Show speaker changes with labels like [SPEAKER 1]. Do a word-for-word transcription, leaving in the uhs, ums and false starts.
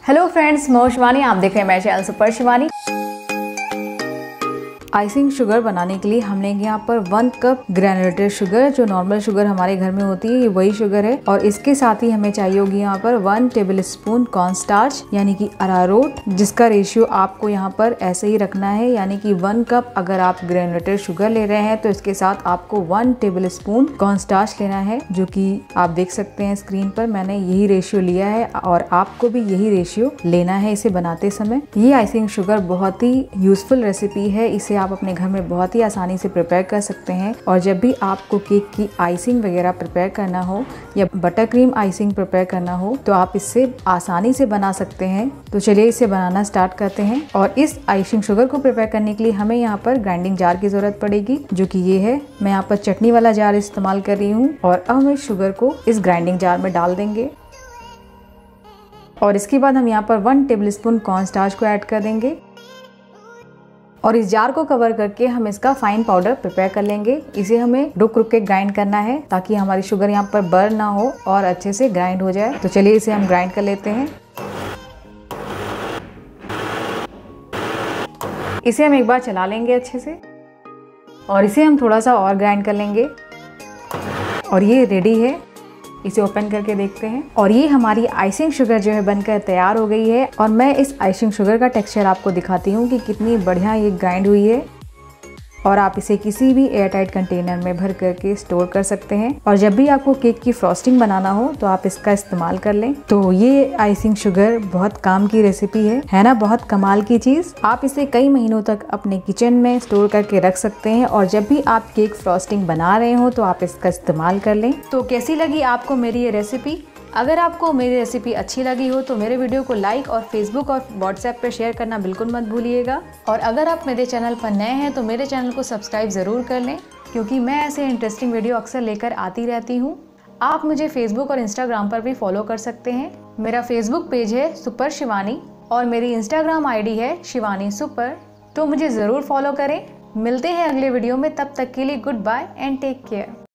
[SPEAKER 1] Hello friends, मैं शिवानी, आप देख रहे हैं मेरा channel super Shivani. Icing sugar बनाने के लिए हम लेंगे यहाँ पर वन कप ग्रेनुलेटेड शुगर। जो नॉर्मल शुगर हमारे घर में होती है, ये वही शुगर है। और इसके साथ ही हमें चाहिए होगी यहाँ पर one tablespoon corn starch यानी कि अरारोट, जिसका रेशियो आपको यहाँ पर ऐसे ही रखना है, यानी कि वन कप अगर आप ग्रेनुलेटेड शुगर ले रहे हैं तो इसके साथ आपको one tablespoon corn starch लेना है, जो कि आप देख सकते हैं स्क्रीन पर। मैंने यही रेशियो लिया है और आपको भी यही रेशियो लेना है इसे बनाते समय। ये आइसिंग शुगर बहुत ही यूजफुल रेसिपी है, इसे आप अपने घर में बहुत ही आसानी से प्रिपेयर कर सकते हैं। और जब भी आपको केक की आइसिंग वगैरह प्रिपेयर करना हो या बटर क्रीम आइसिंग प्रिपेयर करना हो तो आप इससे आसानी से बना सकते हैं। तो चलिए इसे बनाना स्टार्ट करते हैं। और इस आइसिंग शुगर को प्रिपेयर करने के लिए हमें यहाँ पर ग्राइंडिंग जार की जरूरत पड़ेगी, जो कि ये है। मैं यहाँ पर चटनी वाला जार इस्तेमाल कर रही हूँ। और अब हम इस शुगर को इस ग्राइंडिंग जार में डाल देंगे और इसके बाद हम यहाँ पर one tablespoon corn starch को ऐड कर देंगे और इस जार को कवर करके हम इसका फाइन पाउडर प्रिपेयर कर लेंगे। इसे हमें रुक रुक के ग्राइंड करना है ताकि हमारी शुगर यहाँ पर बर्न ना हो और अच्छे से ग्राइंड हो जाए। तो चलिए इसे हम ग्राइंड कर लेते हैं। इसे हम एक बार चला लेंगे अच्छे से और इसे हम थोड़ा सा और ग्राइंड कर लेंगे और ये रेडी है। इसे ओपन करके देखते हैं और ये हमारी आइसिंग शुगर जो है बनकर तैयार हो गई है। और मैं इस आइसिंग शुगर का टेक्सचर आपको दिखाती हूँ कि कितनी बढ़िया ये ग्राइंड हुई है। और आप इसे किसी भी एयर टाइट कंटेनर में भर करके स्टोर कर सकते हैं और जब भी आपको केक की फ्रॉस्टिंग बनाना हो तो आप इसका इस्तेमाल कर लें। तो ये आइसिंग शुगर बहुत काम की रेसिपी है है ना, बहुत कमाल की चीज। आप इसे कई महीनों तक अपने किचन में स्टोर करके रख सकते हैं और जब भी आप केक फ्रॉस्टिंग बना रहे हो तो आप इसका इस्तेमाल कर लें। तो कैसी लगी आपको मेरी ये रेसिपी? अगर आपको मेरी रेसिपी अच्छी लगी हो तो मेरे वीडियो को लाइक और फेसबुक और व्हाट्सएप पर शेयर करना बिल्कुल मत भूलिएगा। और अगर आप मेरे चैनल पर नए हैं तो मेरे चैनल को सब्सक्राइब ज़रूर कर लें, क्योंकि मैं ऐसे इंटरेस्टिंग वीडियो अक्सर लेकर आती रहती हूँ। आप मुझे फेसबुक और इंस्टाग्राम पर भी फॉलो कर सकते हैं। मेरा फेसबुक पेज है सुपर शिवानी और मेरी इंस्टाग्राम आई डी है शिवानी सुपर, तो मुझे ज़रूर फॉलो करें। मिलते हैं अगले वीडियो में, तब तक के लिए goodbye and take care.